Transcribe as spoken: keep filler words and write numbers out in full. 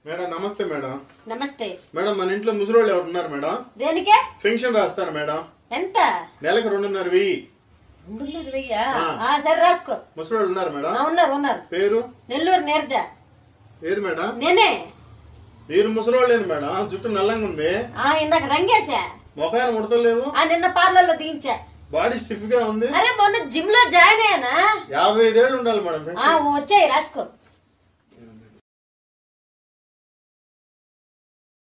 Madam నమస్తే madam. నమస్తే madam మన ఇంట్లో ముసలోళ్ళు ఎవరు ఉన్నారు మేడం? దేనికే? పెన్షన్ రాస్తాను మేడం. ఎంత? నెలకు రెండున్నర వెయ్యి. రెండున్నర వెయ్యా? సరే రాసుకో. ముసలోళ్ళు ఉన్నారు మేడం? ఉన్నారు ఉన్నారు. పేరు? నెల్లూరు నీరజ. ఏది మేడం? నేనే. మీరు ముసలోళ్ళు లేదు మేడం, జుట్టు నల్లంగా ఉంది. ఇందాక రంగేశా. మొఖాన్ని ముడతలేవు. నిన్న పార్లర్ లో దించా. బాడీ స్టిఫ్ గా ఉంది. అరే మొన్న జిమ్ లో జాయిన్ అయ్యానా. యాభై ఐదేళ్ళు ఉండాలి మేడం. వచ్చాయి రాసుకో.